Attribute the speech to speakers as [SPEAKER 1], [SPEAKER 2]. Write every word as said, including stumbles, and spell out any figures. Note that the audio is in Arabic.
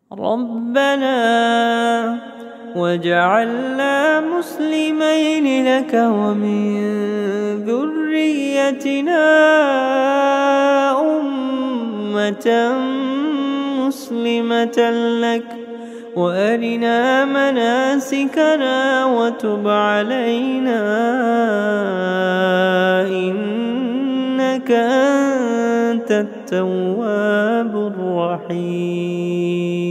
[SPEAKER 1] ربنا وجعلنا مسلمين لك ومن ذريتنا أمة مسلمة لك وأرنا مناسكنا وتب علينا إنك أنت التواب الرحيم.